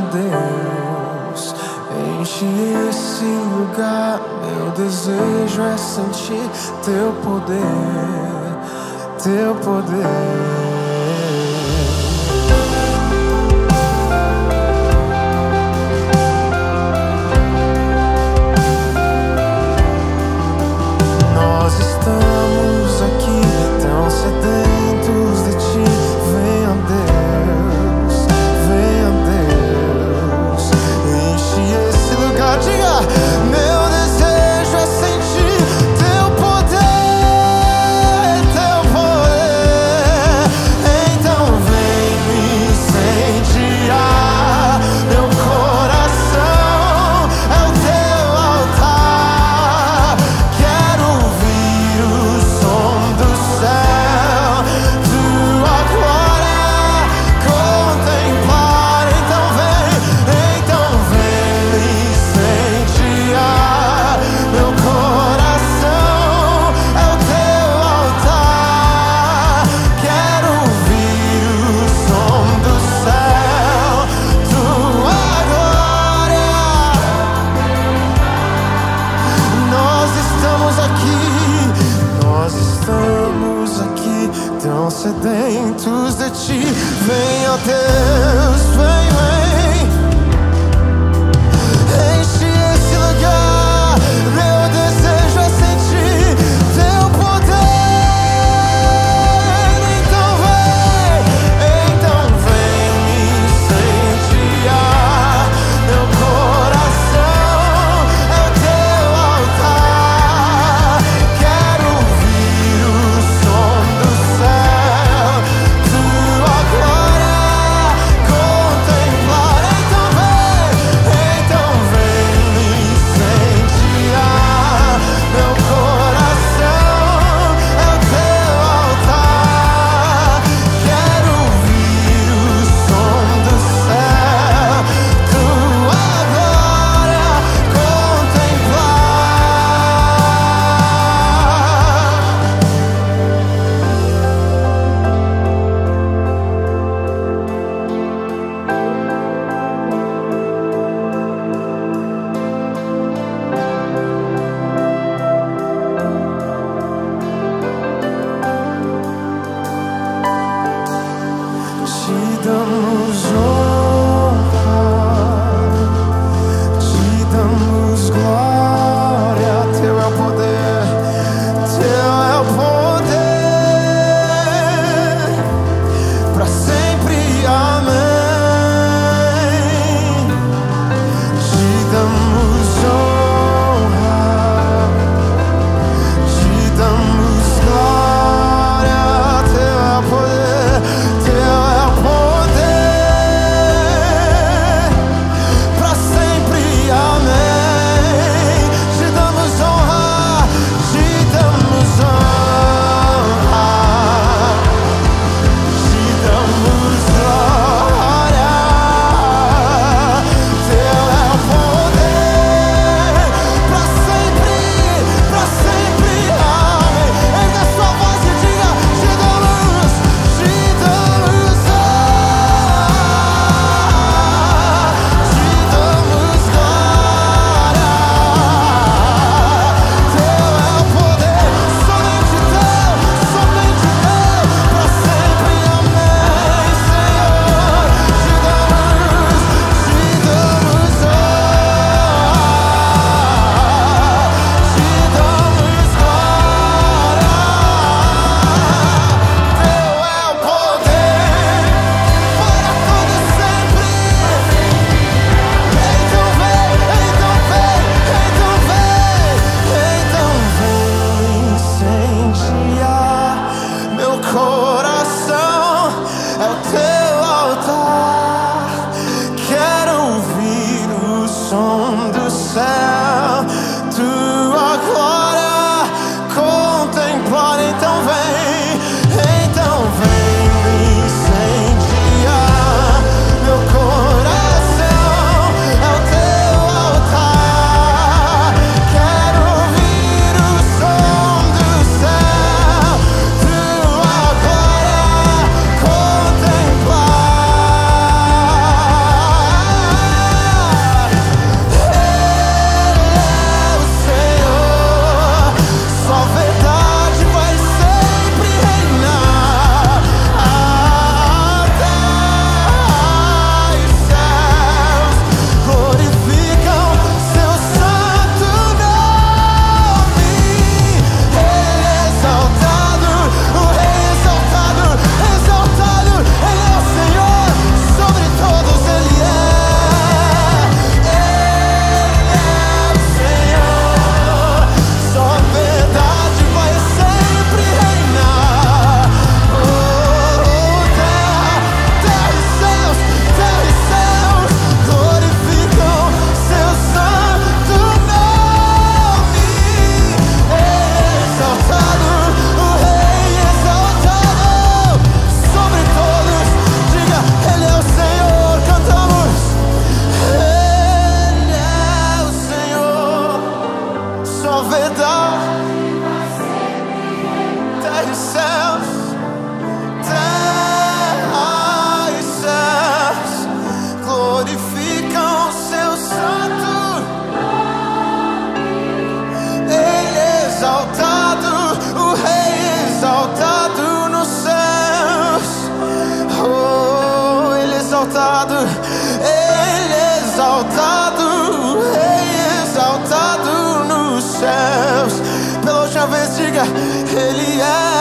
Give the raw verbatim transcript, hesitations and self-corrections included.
Deus, enche esse lugar. Meu desejo é sentir teu poder, teu poder. Tão sedentos de ti, vem, ó Deus, vem, vem, enche esse lugar. Meu desejo é sentir teu poder. Então vem, então vem me incendiar. Meu coração é o teu altar. Quero ouvir o som do céu. Te damos honra, te damos glória. Teu é o poder, teu é o poder, pra sempre, amém. Te damos honra, te damos glória. Teu é o poder, teu é o poder, exaltado, Ele é exaltado, Rei exaltado nos céus. Pela última vez diga, Ele é